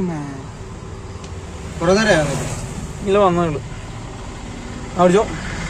ഇല്ല വന്നോളൂ അവിടിച്ചോ.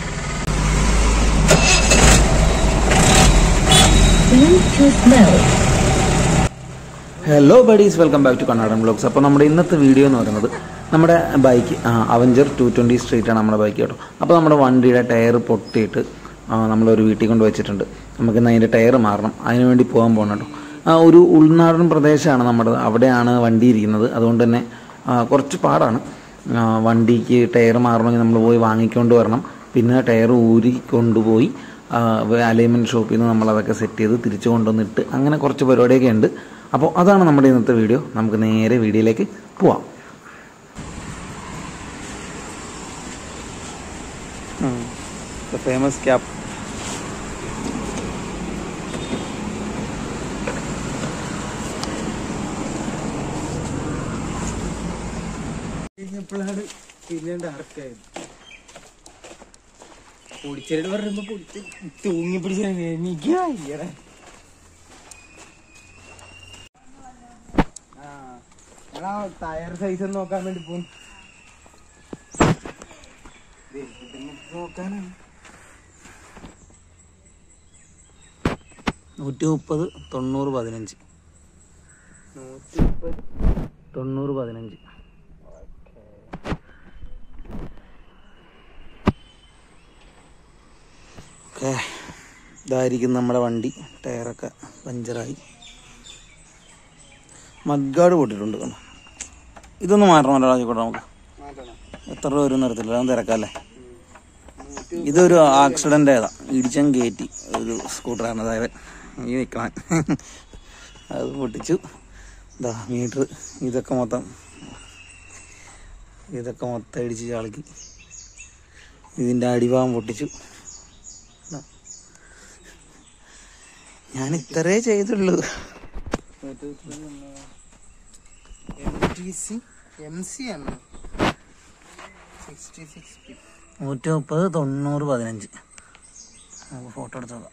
Hello buddies, welcome back to Kannadan vlogs. അപ്പോൾ നമ്മുടെ ഇന്നത്തെ വീഡിയോ എന്ന് പറയുന്നത് നമ്മുടെ ബൈക്ക് അവഞ്ചർ 220 സ്ട്രീറ്റാണ് നമ്മുടെ ബൈക്ക് കേട്ടോ. അപ്പോൾ നമ്മുടെ വണ്ടിയുടെ ടയർ പൊട്ടിയിട്ട് നമ്മളൊരു വീട്ടിൽ കൊണ്ട് വെച്ചിട്ടുണ്ട്. നമുക്കിന്ന് അതിൻ്റെ ടയർ മാറണം, അതിന് വേണ്ടി പോകാൻ പോകണം കേട്ടോ. ഒരു ഉൾനാടൻ പ്രദേശമാണ് നമ്മുടെ, അവിടെയാണ് വണ്ടി ഇരിക്കുന്നത്. അതുകൊണ്ട് തന്നെ കുറച്ച് പാടാണ്. വണ്ടിക്ക് ടയർ മാറണമെങ്കിൽ നമ്മൾ പോയി വാങ്ങിക്കൊണ്ട് വരണം. പിന്നെ ടയർ ഊരി കൊണ്ടുപോയി അലൈൻമെൻറ്റ് ഷോപ്പിൽ നിന്ന് നമ്മളതൊക്കെ സെറ്റ് ചെയ്ത് തിരിച്ചു കൊണ്ടുവന്നിട്ട് അങ്ങനെ കുറച്ച് പരിപാടിയൊക്കെ ഉണ്ട്. അപ്പോൾ അതാണ് നമ്മുടെ ഇന്നത്തെ വീഡിയോ. നമുക്ക് നേരെ വീഡിയോയിലേക്ക് പോവാം. Famous cap. പൊടിച്ചേട് പറയുമ്പോ തൂങ്ങി പിടിച്ച ടയർ സൈസ് നോക്കാൻ വേണ്ടി പോകും. നോക്കാനാണ് 130 90 15 90 15. ഓക്കെ, ഇതായിരിക്കും നമ്മുടെ വണ്ടി. ടയറൊക്കെ പഞ്ചറായി, മഡ്ഗാർഡ് പൊട്ടിയിട്ടുണ്ട്. കണ്ടോ, ഇതൊന്നും മാറ്റണമല്ലോ ആയിക്കോട്ടെ. നമുക്ക് എത്ര രൂപ വരും നടത്തില്ല, അതൊന്നും തിരക്കല്ലേ. ഇതൊരു ആക്സിഡൻ്റ് ആയതാ, ഇടിച്ചൻ കയറ്റി ഒരു സ്കൂട്ടറാണ്. അതായത് ഈ നിൽക്കണം, അത് പൊട്ടിച്ചു. ഇതാ മീറ്റർ ഇതൊക്കെ മൊത്തം ഇടിച്ച് ചാളക്കി. ഇതിൻ്റെ അടിഭാഗം പൊട്ടിച്ചു. ഞാൻ ഇത്രേ ചെയ്തുള്ളൂ. 130 90 15. നമുക്ക് ഫോട്ടോ എടുത്തോക്കാം.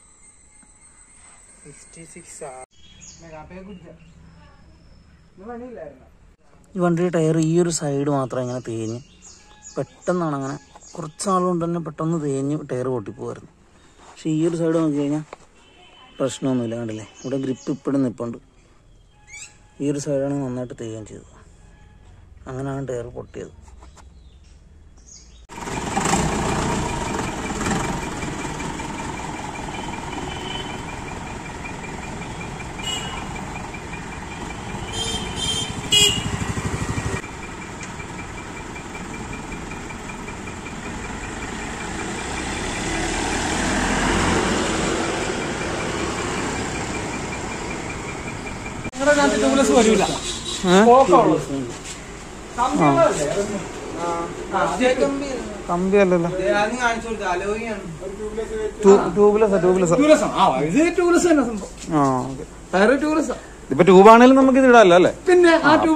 ഈ വണ്ടിയുടെ ടയർ ഈ ഒരു സൈഡ് മാത്രം ഇങ്ങനെ തേഞ്ഞ് പെട്ടെന്നാണ്, അങ്ങനെ കുറച്ച് നാളുകൊണ്ട് തന്നെ പെട്ടെന്ന് തേഞ്ഞ് ടയർ പൊട്ടിപ്പോവായിരുന്നു. പക്ഷെ ഈ ഒരു സൈഡ് നോക്കി കഴിഞ്ഞാൽ പ്രശ്നമൊന്നുമില്ല. കണ്ടില്ലേ, ഇവിടെ ഗ്രിപ്പ് ഇപ്പോഴും നിൽപ്പുണ്ട്. ഈ ഒരു സൈഡാണ് നന്നായിട്ട് തേയുകയും ചെയ്തത്. അങ്ങനെയാണ് ടയർ പൊട്ടിയത്. കമ്പിയല്ലല്ലോ, ഇപ്പൊ ട്യൂബാണേലും നമുക്ക് ഇത് ഇടാല്ലോ അല്ലേ. പിന്നെ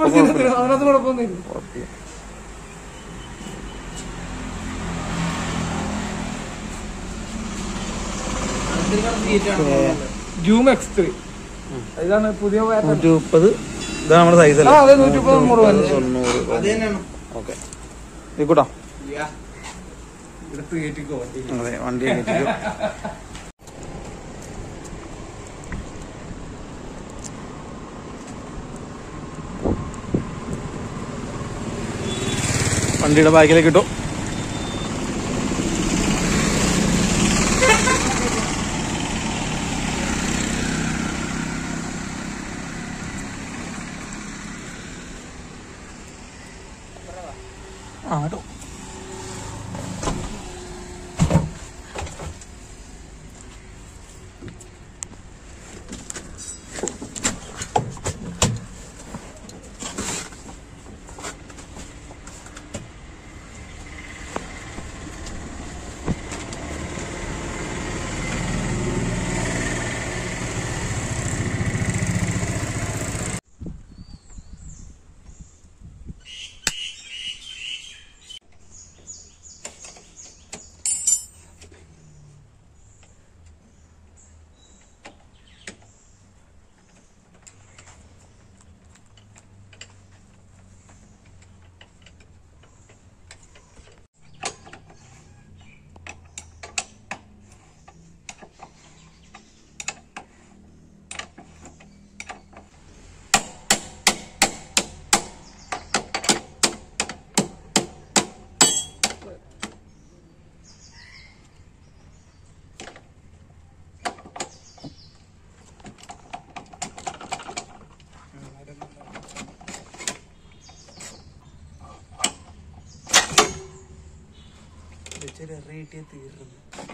ജൂം X3 ഇതാണ് പുതിയ 130. ഇതാണ് നമ്മുടെ സൈസ് അല്ലേ? 130 ഓക്കെ, കൂട്ടാ. അതെ, വണ്ടി കയറ്റിക്കോ. വണ്ടിയുടെ ബാക്കിലേക്ക് ഇട്ടു. കേട്ടോ, റേറ്റ് തീർന്നു.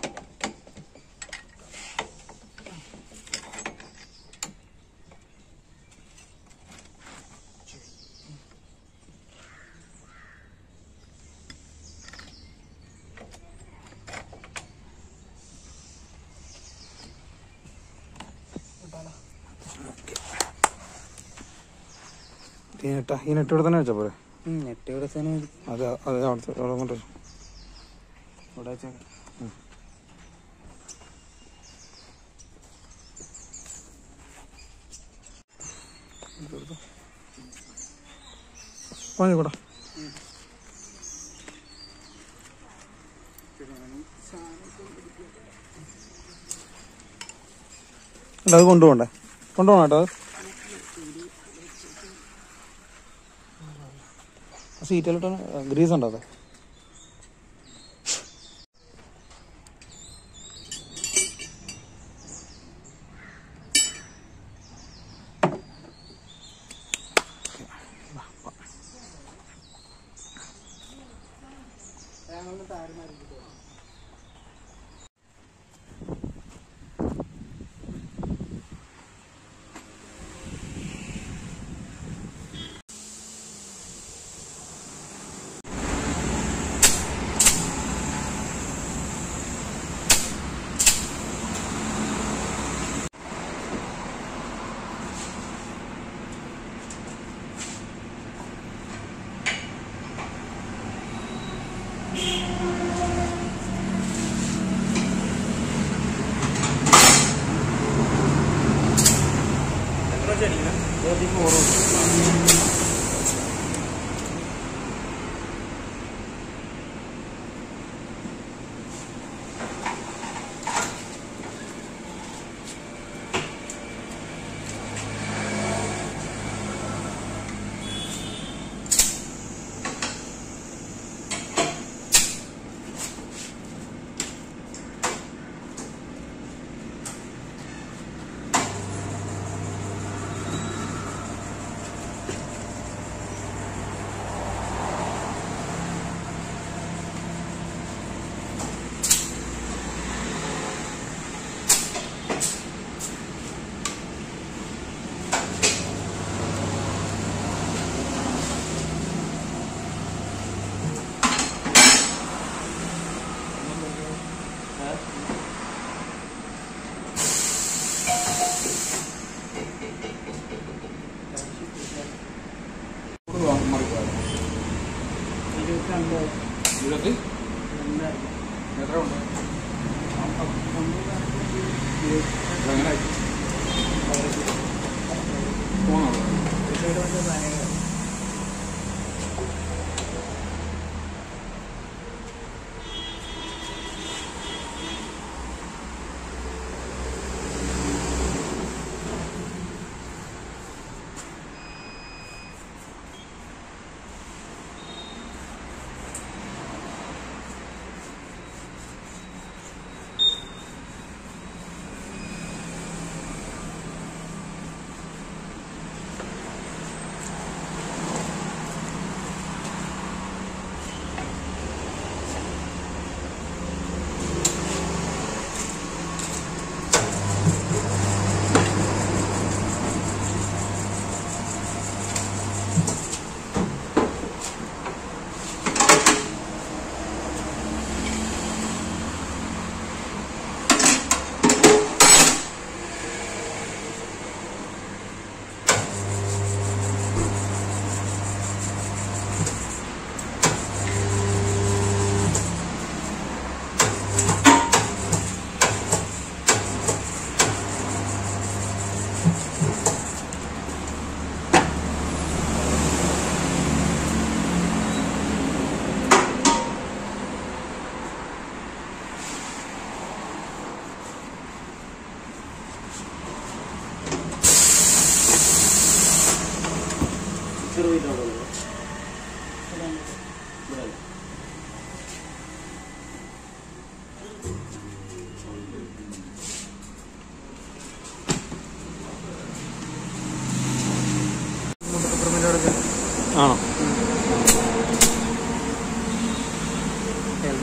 ഈ നെറ്റ് ഇവിടെ തന്നെ വെച്ചാ പോലെ നെറ്റ് ഇവിടെ തന്നെ അത് അത് അവിടുത്തെ അവിടെ കൊണ്ട് ഇവിടെ വെച്ചേക്കാം. വാങ്ങിക്കൂടാ. അത് കൊണ്ടുപോകണ്ടേ? കൊണ്ടുപോകണം കേട്ടോ. അത് സീറ്റിലിട്ട് ഗ്രീസ് ഉണ്ടോ? അത്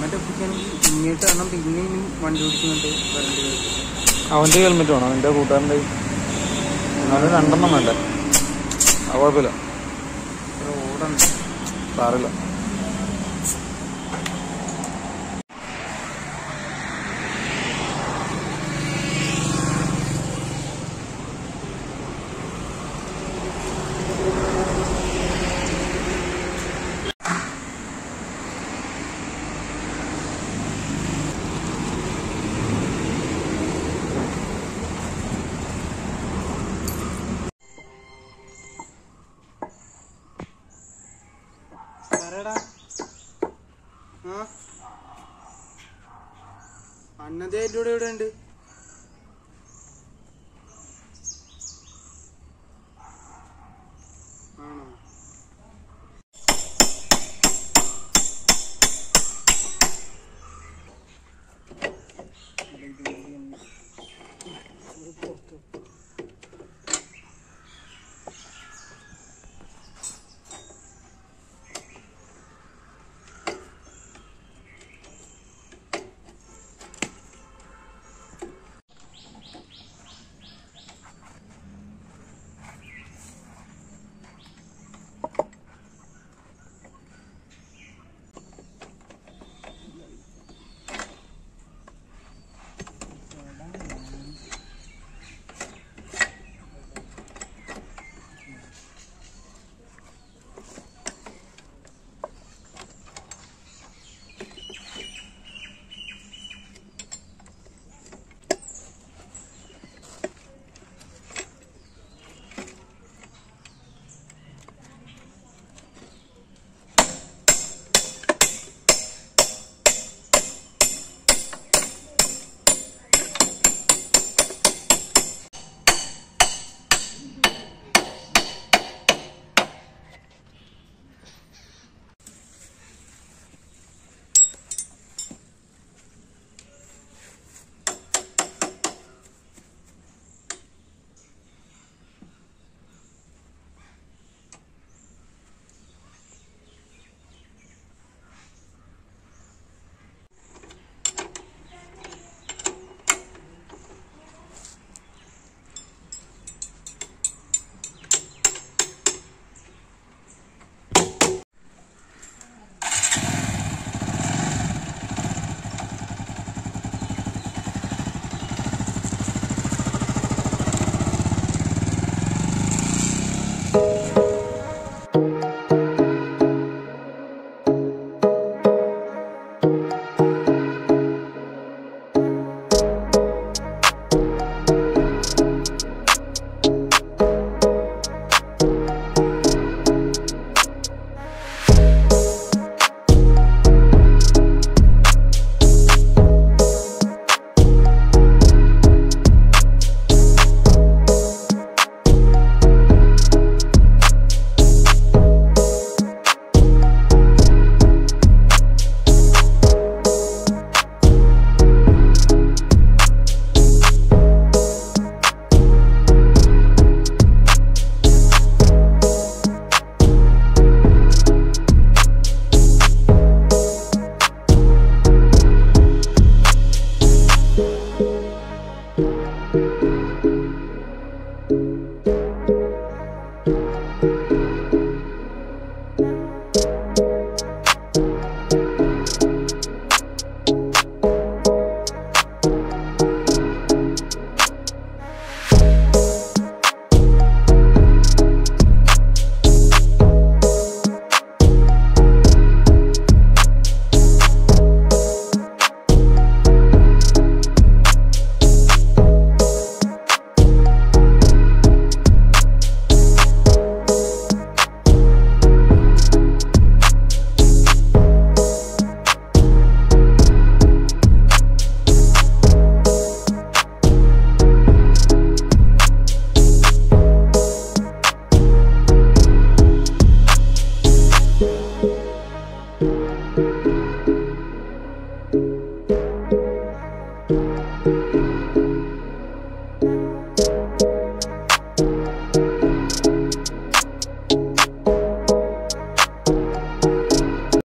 ഹെൽമെറ്റ് ഒപ്പിക്കുകയാണെങ്കിൽ ഇങ്ങോട്ട് കാരണം പിന്നെയും വണ്ടി ഓടിക്കുന്നുണ്ട് വരേണ്ടി വരും. അവൻ്റെ ഹെൽമെറ്റ് വേണം, എൻ്റെ കൂട്ടുകാരൻ്റെ. എന്നാലും 2 വേണ്ട, അത് കുഴപ്പമില്ല, റോഡുണ്ട് സാറില്ല. അന്നതേ എൻ്റെ ഇവിടെ ഉണ്ട്. ആണോ?